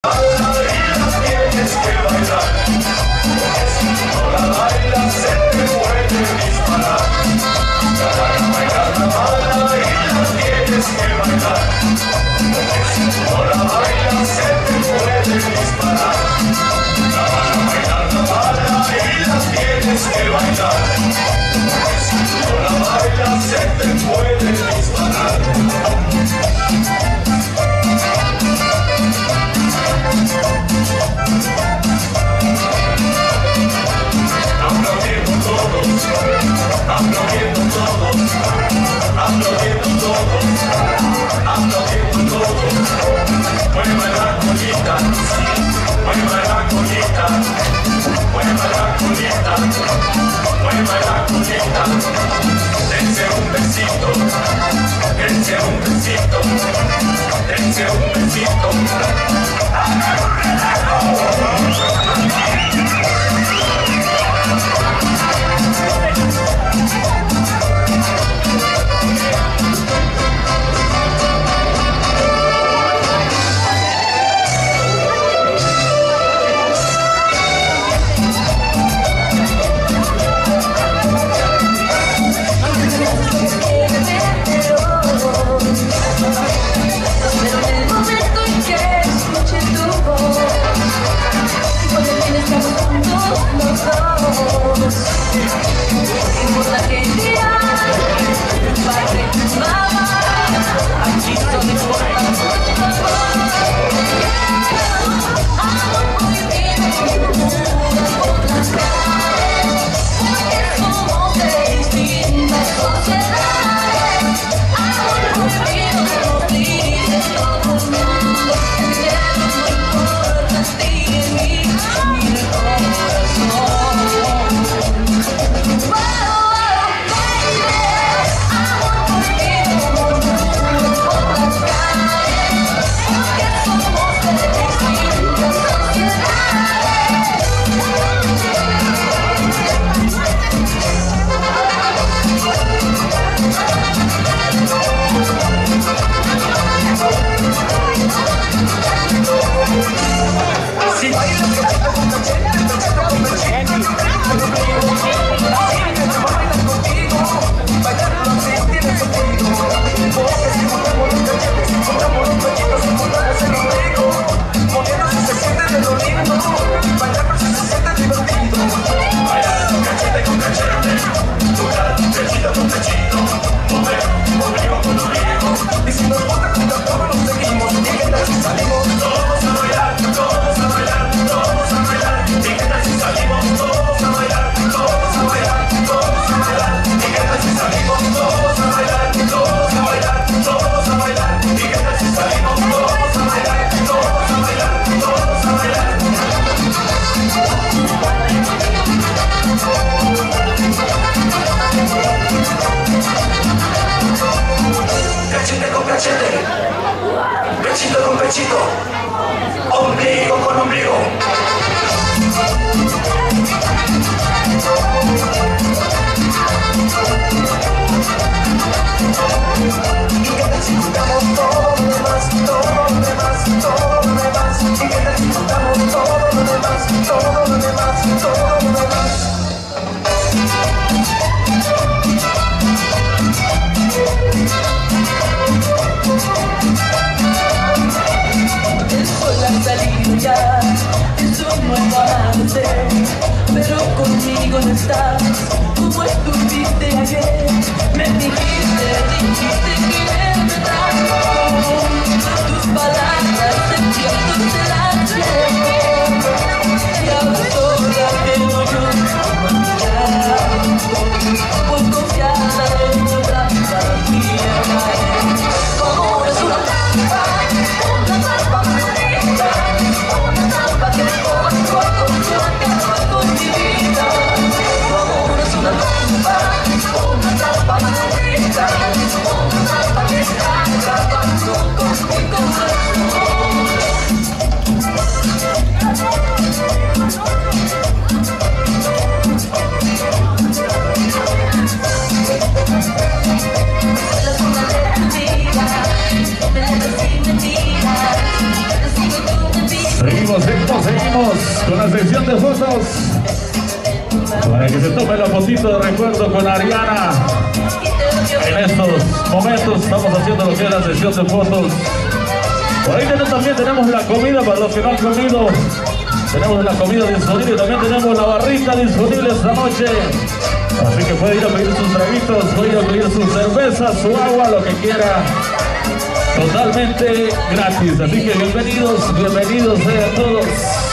Pechito con pechito, ombligo con ombligo. ¿Y qué tal si juntamos todo lo demás, todo lo demás, todo lo demás? ¿Y qué tal si juntamos todo lo demás, todo lo demás, todo lo demás? El sol ha salido ya, es un nuevo amanecer, pero conmigo no estás, como estuviste ayer. Me dijiste que tanto, tus palabras en cierto te las llevo, y ahora sola tengo yo por confiada en tu trampa, mía caer. Como es una trampa maldita, una trampa que poco a poco acaba con mi vida. Como es una trampa Seguimos con la sección de fotos. Para que se tome la fotito de recuerdo con Ariana. En estos momentos estamos haciendo lo que es la sesión de fotos. Por ahí también tenemos la comida para los que no han comido. Tenemos la comida disponible y también tenemos la barrita disponible esta noche. Así que puede ir a pedir sus traguitos, puede ir a pedir su cerveza, su agua, lo que quiera. Totalmente gratis. Así que bienvenidos sean todos.